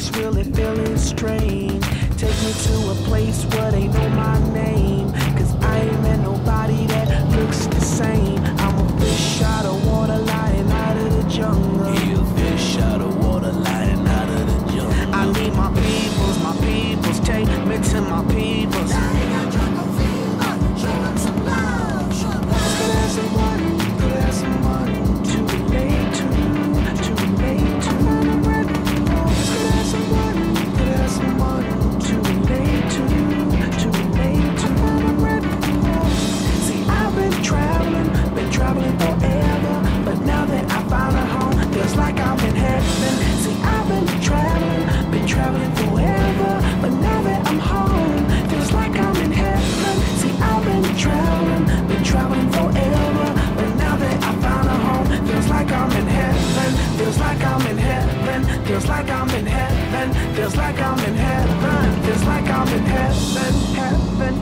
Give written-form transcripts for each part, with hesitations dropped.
place really feeling strange. Take me to a place where they know my name, 'cause I ain't met nobody that looks the same. I'm a fish out of water lying out of the jungle. He a fish out of water lying out of the jungle. I need my peoples, take me to my peoples. Feels like I'm in heaven, feels like I'm in heaven, feels like I'm in heaven, heaven.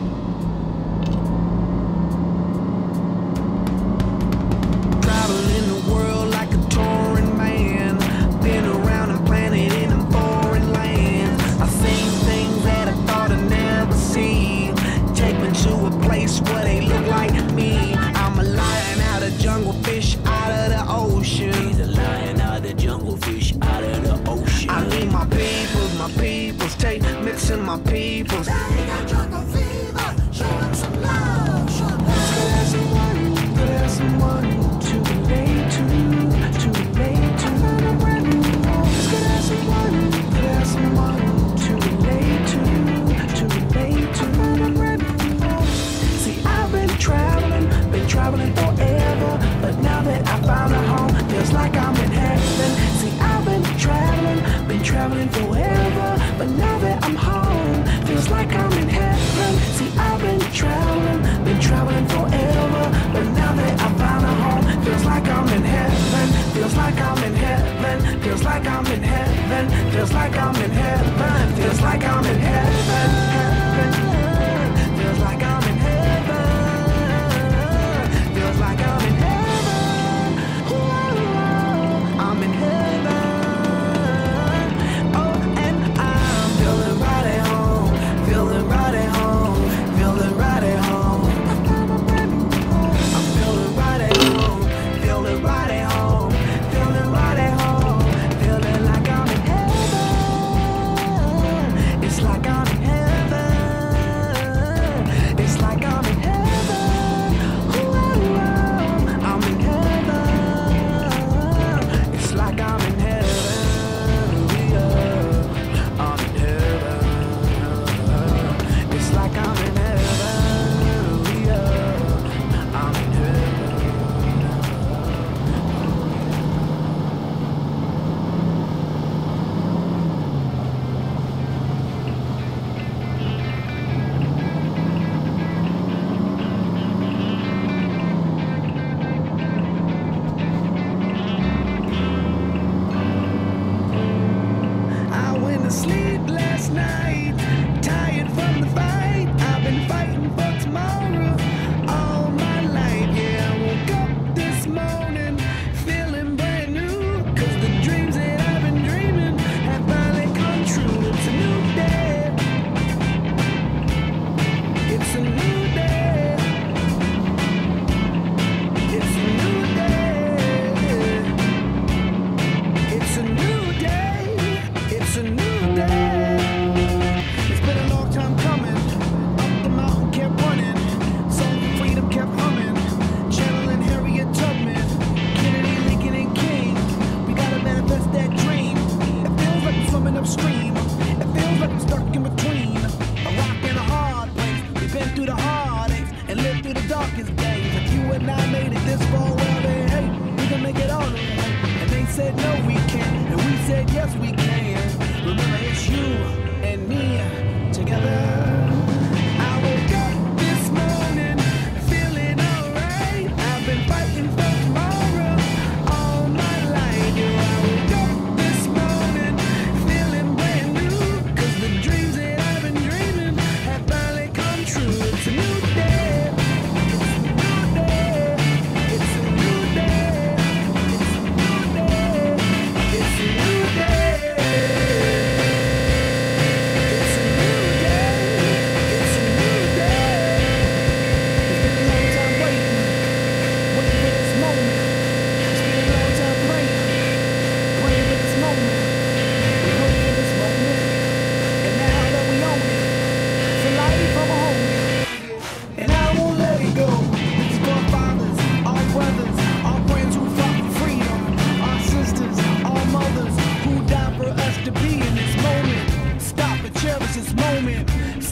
Traveling the world like a touring man, been around and planted in them foreign lands. I've seen things that I thought I'd never see. Take me to a place where they look like me. I'm a lion out of jungle, fish out of the ocean. He's a lion out of the jungle, fish out of the ocean. I need my peoples, take me to my peoples. They got jungle fever, show them some love, show them love. Could have someone to relate to relate to. Could have someone to relate to relate to. See, I've been traveling forever, but now that I found a home, feels like I'm in heaven. See, I've been traveling forever, but now that I'm home, feels like I'm in heaven. See, I've been traveling forever, but now that I found a home, feels like I'm in heaven. Feels like I'm in heaven. Feels like I'm in heaven. Feels like I'm in heaven. Feels like I'm in heaven. Feels like I'm in heaven. Feels like I'm in heaven. Ooh, I'm in heaven. Like I'm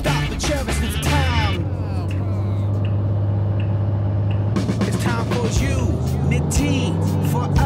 stop and cherish this time. It's time for you, Nitty, for